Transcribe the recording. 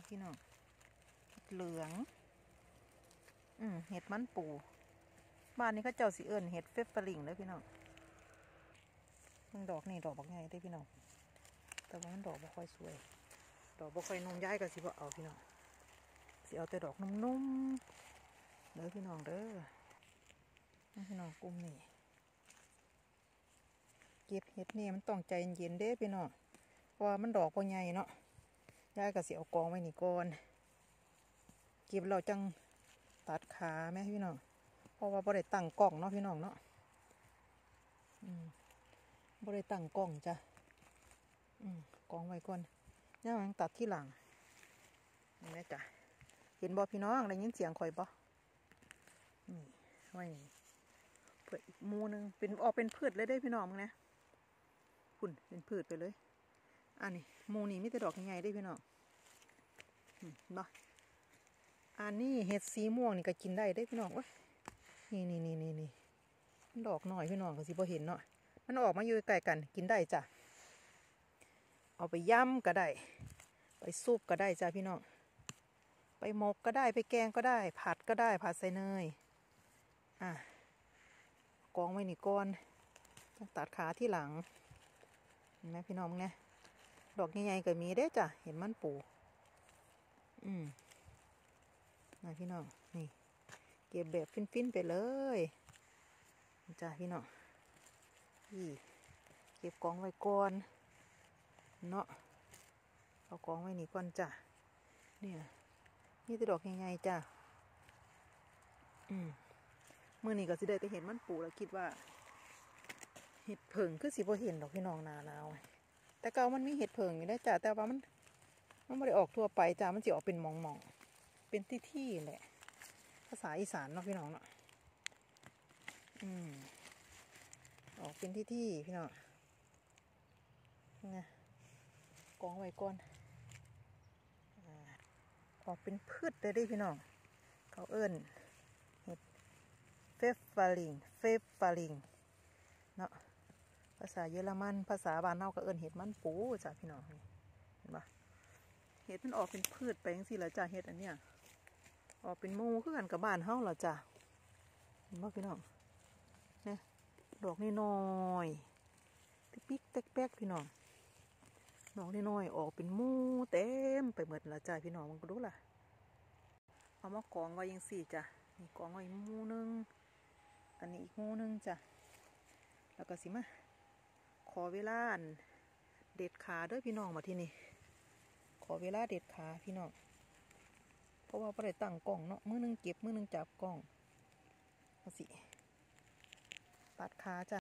พี่น้องเหลืองเห็ดมันปูบ้านนี้ก็เจ้าสีเอิญเห็ดเฟฟฟลิงเลยพี่น้องดอกนี่ดอกบักใหญ่ได้พี่น้องแต่ว่ามันดอกบ่ค่อยสวยดอกบ่ค่อยนุ่มย้ายกับสิบ่เอาพี่น้องสิเอาแต่ดอกนุ่มๆเด้อพี่น้องเด้อพี่น้องกลุ่มนี่เก็บเห็ดนี่มันต้องใจเย็นๆเด้พี่น้องเพราะว่ามันดอกบ่ใหญ่เนาะย้ายกับสิเอากองไว้นี่ก่อนเก็บเราจังตัดขาแม่พี่น้องเพราะว่าบ่ได้ตั้งกล้องเนาะพี่น้องเนาะบ่ได้ตั้งกล้องจ้ะกองไว้ก่อนย่างตัดที่หลังเห็นไหมจ้ะเห็นบ่พี่น้องได้ยินเสียงข่อยบ่นี่ไว้นี่เพื่ออีกมูนึงเป็นออกเป็นพืชเลยได้พี่น้องมึงนะคุณเป็นพืชไปเลยอันนี้มูนี่มีแต่ดอกใหญ่ได้พี่น้องบ่อันนี้เห็ดสีม่วงนี่ก็กินได้ได้พี่น้องวะนี่ดอกหน่อยพี่น้องก็สิบ่เห็นเนาะมันออกมาอยู่ใกล้กันกินได้จ้ะเอาไปย่ำก็ได้ไปซุปก็ได้จ้ะพี่น้องไปหมกก็ได้ไปแกงก็ได้ผัดก็ได้ผัดใส่เนยกองไว้นี่ก่อนต้องตัดขาที่หลังเห็นไหมพี่น้องไงดอกใหญ่ๆก็มีได้จ้ะเห็นมันปูนะพี่น้องนี่เก็บแบบฟินๆไปเลยจ้ะพี่น้องเก็บกองไว้ก่อนเนาะเอากองไว้นี่ก่อนจ้ะเนี่ยนี่จะดอกใหญ่ๆจ้ะเมื่อนี้ก็สิได้แต่เห็นมันปูแล้วคิดว่าเห็ดเผิงคือสิบ่เห็นดอกพี่น้องหนาวแต่เก่ามันมีเห็ดเผิงอยู่ได้จ้ะแต่ว่ามันไม่ได้ออกทั่วไปจ้ะมันจะออกเป็นหม่องๆเป็นที่แหละภาษาอีสานเนาะพี่น้องเนาะออกเป็นที่พี่น้องไงกองไว้ก่อนออกเป็นพืชเลยดิพี่น้องเขาเอิ้นเห็ดเฟฟฟาลิงเนาะภาษาเยอรมันภาษาบ้านเราก็เอิ้นเห็ดมันปูจ้ะพี่น้องเห็นปะเห็ดมันออกเป็นพืชไปจังซี่ล่ะจ้ะเห็ดอันเนี้ยออกเป็นหมู่คือกันกับบ้านเฮาล่ะจ้ะเห็นปะพี่น้องเนี่ยดอกน้อยๆปิ๊กแป๊กพี่น้องดอกน้อยๆออกเป็นหมู่เต็มไปหมดละจ้ะพี่น้องมันก็ดูล่ะเอามากองไว้ยังสี่จ้ะนี่กองไว้หมู่นึงอันนี้อีกหมู่นึงจ้ะแล้วก็สิมาขอเวลาเด็ดขาด้วยพี่น้องมาที่นี่ขอเวลาเด็ดขาพี่น้องเพราะว่าไม่ได้ตั้งกล้องเนาะมือนึงเก็บมือนึงจับกล้องเอาสิตัดขาจ้ะ